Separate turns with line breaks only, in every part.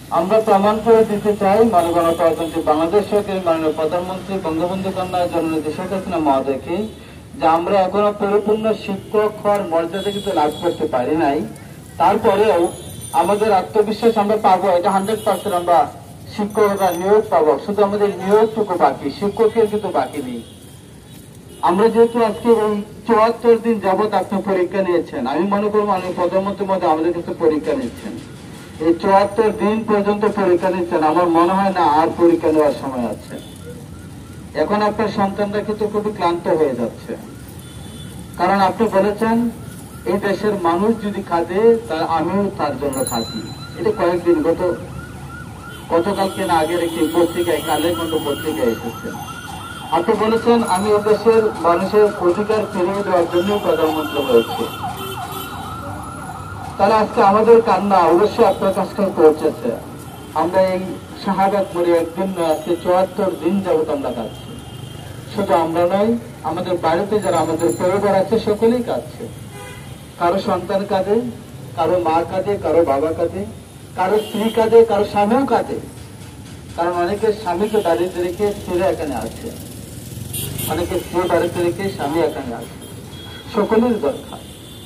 আমরা প্রমাণ করে দিতে চাই মাননীয় গণপ্রজাতন্ত্রী বাংলাদেশ সরকারের মাননীয় প্রধানমন্ত্রী বঙ্গবন্ধু কন্যা জননেত্রী শেখ হাসিনা মহোদয়কে যে আমরা এখনো পরিপূর্ণ শিক্ষক হওয়ার মর্যাদা কিন্তু লাভ করতে পারি নাই, তারপরেও আমাদের আত্মবিশ্বাস আমরা পাবো, এটা 100% আমরা শিক্ষকরা নিয়োগ পাবো। শুধু আমাদের নিয়োগটুকু বাকি, শিক্ষকের কিন্তু বাকি নেই। আমরা যেহেতু আজকে এই 74 দিন যাবৎ আপনি পরীক্ষা নিয়েছেন, আমি মনে করবো আমি প্রধানমন্ত্রীর মধ্যে আমাদের কাছে পরীক্ষা নিচ্ছেন, এই 74 দিন পর্যন্ত পরীক্ষা নিচ্ছেন। আমার মনে হয় না আর পরীক্ষা নেওয়ার সময় আছে। এখন আপনার সন্তানরা কিন্তু খুবই ক্লান্ত হয়ে যাচ্ছে, কারণ আপনি বলেছেন এই দেশের মানুষ যদি কাঁদে তা আমিও তার জন্য কাঁদি। এটা কয়েকদিন গতকালকে না আগের একটি পত্রিকায়, কালের মতো পত্রিকায় এসেছে। আপনি বলেছেন আমি এই দেশের মানুষের অধিকার ফিরিয়ে দেওয়ার জন্য প্রধানমন্ত্রী হয়েছে। তাহলে আজকে আমাদের কান্না অবশ্যই আপনার কাছে পৌঁছেছে। আমরা এই শাহাদাত মরে একদিন নয়, আজকে 74 দিন যাবত আমরা কাঁদছি। শুধু আমরা নয়, আমাদের বাড়িতে যারা আমাদের পরিবার আছে সকলেই কাঁদছে। কারো সন্তান কাঁদে, কারো মা কাঁদে, কারো বাবা কাঁদে, কারো স্ত্রী কাঁদে, কারো স্বামীও কাঁদে। কারণ অনেকের স্বামীকে বাড়িতে রেখে স্ত্রীরা এখানে আছে, অনেকের স্ত্রী বাড়িতে রেখে স্বামী এখানে আছে। সকলের দরকার।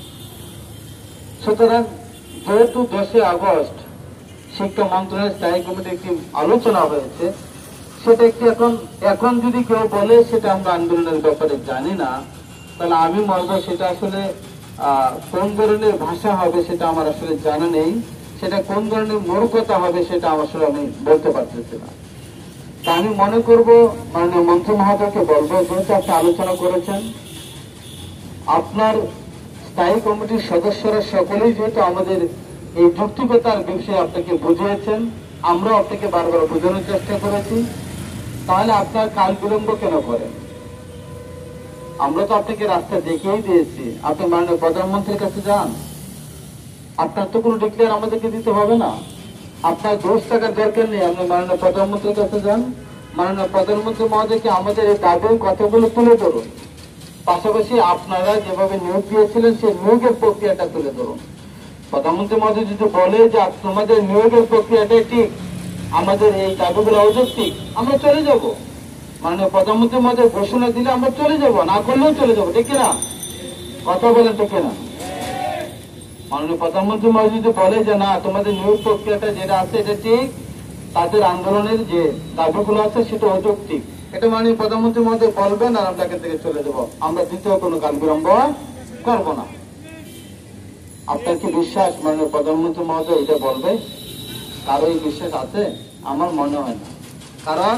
সুতরাং যেহেতু 10 আগস্ট শিক্ষা মন্ত্রণালয়ের স্থায়ী কমিটির একটি আলোচনা হয়েছে, সেটা একটি এখন যদি কেউ বলে সেটা আমরা আন্দোলনের ব্যাপারে জানি না, তাহলে আমি বলবো সেটা আসলে কোন ধরনের ভাষা হবে সেটা আমার আসলে জানা নেই, সেটা কোন ধরনের মূর্খতা হবে সেটা আসলে আমি বলতে পারতেছি না। তা আমি মনে করব মাননীয় মন্ত্রী মহোদয়কে বলবো, যেহেতু আপনি আলোচনা করেছেন, আপনার স্থায়ী কমিটির সদস্যরা সকলেই যেহেতু আমাদের এই যৌক্তিকতার বিষয়ে আপনাকে বুঝিয়েছেন, আমরাও আপনাকে বারবার বোঝানোর চেষ্টা করেছি, তাহলে আপনার কাল বিলম্ব কেন করেন? আমরা তো আপনাকে রাস্তা দেখিয়েই দিয়েছি। আপনি মাননীয় প্রধানমন্ত্রীর কাছে যান, আপনার তো কোনো ডিক্লেয়ার আমাদেরকে দিতে হবে না। আপনার দোষ থাকার দরকার নেই, আপনি মাননীয় প্রধানমন্ত্রীর কাছে যান, মাননীয় প্রধানমন্ত্রী মহোদয়কে আমাদের এই দাবির কথাগুলো তুলে ধরুন। পাশাপাশি আপনারা যেভাবে নিয়োগ দিয়েছিলেন সেই নিয়োগের প্রক্রিয়াটা তুলে ধরুন। প্রধানমন্ত্রী মহোদয় যদি বলে যে তোমাদের নিয়োগের প্রক্রিয়াটাই ঠিক, আমাদের এই দাবিগুলো অযৌক্তিক, আমরা চলে যাব। মাননীয় প্রধানমন্ত্রী মহোদয় ঘোষণা দিলে আমরা চলে যাব, না করলেও চলে যাব, ঠিক না? কথা বলেন ঠিক না? মাননীয় প্রধানমন্ত্রী মহোদয় যদি বলে যে না তোমাদের নিয়োগ প্রক্রিয়াটা যেটা আছে এটা ঠিক, তাদের আন্দোলনের যে দাবিগুলো আছে সেটা অযৌক্তিক, এটা মাননীয় প্রধানমন্ত্রী মহোদয় বলবেন, আর আমরা এখান থেকে চলে যাব। আমরা দ্বিতীয় কোনো কাল বিলম্ব করব না। আপনার কি বিশ্বাস মাননীয় প্রধানমন্ত্রী মহোদয় এটা বলবে? কারো এই বিশ্বাস আছে? আমার মনে হয় না। কারণ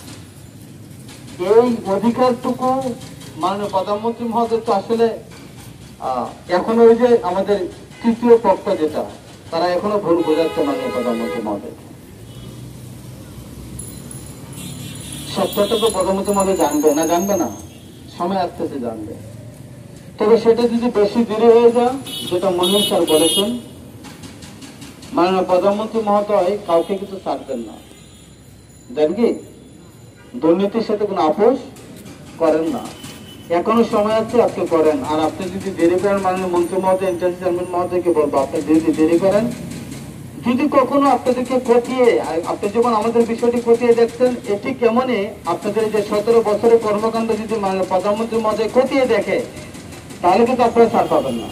এই অধিকারটুকু মাননীয় প্রধানমন্ত্রী মহোদয় তো আসলে এখনো ওই যে আমাদের তৃতীয় পক্ষ যেটা, তারা এখনো ভুল বোঝাচ্ছে মাননীয় প্রধানমন্ত্রী মহোদয়। সত্যটা তো প্রধানমন্ত্রী মহোদয় জানবে না, জানবে না, সময় আসতেছে জানবে। তবে সেটা যদি বেশি দেরি হয়ে যায়, যেটা মনির স্যার বলেছেন, মাননীয় প্রধানমন্ত্রী মহোদয় কাউকে কিন্তু ছাড়বেন না। দেন কি? দুর্নীতির সাথে কোনো আপোষ করেন না। এখনো সময় আছে, আপনি করেন। আর আপনি যদি দেরি করেন, মাননীয় মন্ত্রী মহোদয় ইন্টারিম চেয়ারম্যান মহোদয়কে বলবো, আপনি যদি দেরি করেন, যদি কখনো আপনাদেরকে খতিয়ে, আপনি যেমন আমাদের বিষয়টি খতিয়ে দেখছেন, এটি কেমনই আপনাদের যে 17 বছরের কর্মকাণ্ড যদি মাননীয় প্রধানমন্ত্রী মহোদয় খতিয়ে দেখে, তাহলে কিন্তু আপনারা ছাড় পাবেন না,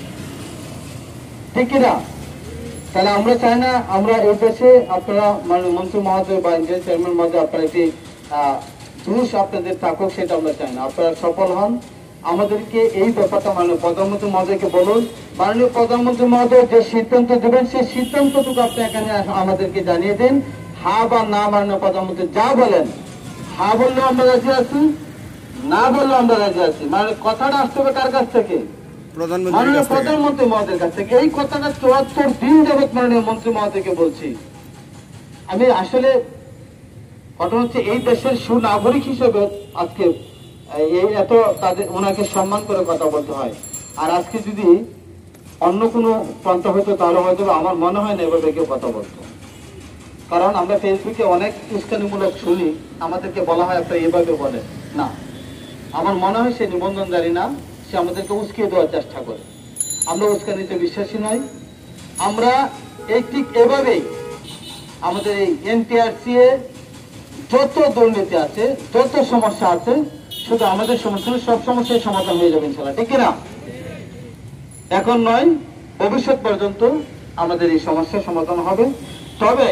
ঠিক কিনা? তাহলে আমরা চাই না আমরা এই দেশে আপনারা মাননীয় মন্ত্রী মহোদয় বা ইন্টারিম চেয়ারম্যান মহোদয় আপনারা একটি জুস আপনাদের থাকুক, সেটা আমরা চাই না। আপনারা সফল হন। আমাদেরকে এই ব্যাপারটা মাননীয় প্রধানমন্ত্রী মহোদয়কে বলুন। মাননীয় প্রধানমন্ত্রী মহোদয় যে সিদ্ধান্ত দেবেন সেই সিদ্ধান্তটুকু আপনি এখানে আমাদেরকে জানিয়ে দিন। হ্যাঁ বা না, মাননীয় প্রধানমন্ত্রী যা বলেন, হ্যাঁ বললেও আমরা রাজি আছি, না বললেও আমরা রাজি আছি। মানে কথাটা আসতে হবে কার কাছ থেকে? মাননীয় প্রধানমন্ত্রী মহোদয়ের কাছ থেকে। এই কথাটা 74 দিন যাবৎ মাননীয় মন্ত্রী মহোদয়কে বলছি। আমি আসলে ঘটনা হচ্ছে এই দেশের সুনাগরিক হিসেবে আজকে এই এত তাদের ওনাকে সম্মান করে কথা বলতে হয়। আর আজকে যদি অন্য কোনো পন্থা হইতো তাহলে হয়তো আমার মনে হয় না এভাবে কেউ কথা বলতো। কারণ আমরা ফেসবুকে অনেক উস্কানিমূলক শুনি, আমাদেরকে বলা হয় আপনারা এভাবে বলেন না। আমার মনে হয় সে নিবন্ধনকারী না, সে আমাদেরকে উস্কিয়ে দেওয়ার চেষ্টা করে। আমরা উস্কানিতে বিশ্বাসী নই। আমরা এই ঠিক এভাবেই আমাদের এই এনটিআরসি এ যত দুর্নীতি আছে, যত সমস্যা আছে, শুধু আমাদের সমস্যা নয়, সব সমস্যার সমাধান হয়ে যাবে ইনশাআল্লাহ, ঠিক কিনা? এখন নয়, ভবিষ্যৎ পর্যন্ত আমাদের এই সমস্যার সমাধান হবে। তবে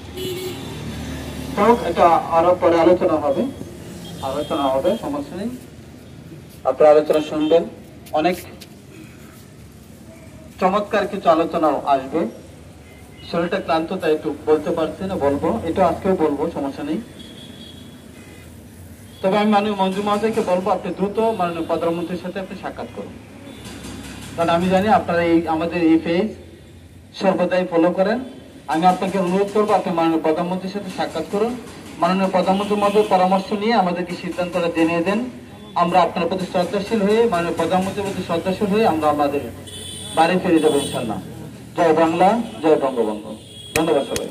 এটা আরো পরে আলোচনা হবে, সমস্যা নেই, আপনারা আলোচনা শুনবেন। অনেক চমৎকার কিছু আলোচনাও আসবে। শরীরটা ক্লান্ত, তাই একটু বলতে পারছি না, বলবো, এটা আজকেও বলবো, সমস্যা নেই। তবে আমি মাননীয় মঞ্জু মহোদয়কে বলবো, আপনি দ্রুত মাননীয় প্রধানমন্ত্রীর সাথে আপনি সাক্ষাৎ করুন, কারণ আমি জানি আপনারা আমাদের এই পেজ সর্বদাই ফলো করেন। আমি আপনাকে অনুরোধ করবো, আপনি মাননীয় প্রধানমন্ত্রীর সাথে সাক্ষাৎ করুন, মাননীয় প্রধানমন্ত্রীর মধ্যে পরামর্শ নিয়ে আমাদেরকে সিদ্ধান্তটা জানিয়ে দেন। আমরা আপনার প্রতি শ্রদ্ধাশীল হয়ে, মাননীয় প্রধানমন্ত্রীর প্রতি শ্রদ্ধাশীল হয়ে আমরা আমাদের বাড়ি ফিরে যাবো ইনশাল্লাহ। জয় বাংলা, জয় বঙ্গবন্ধু। ধন্যবাদ সবাই।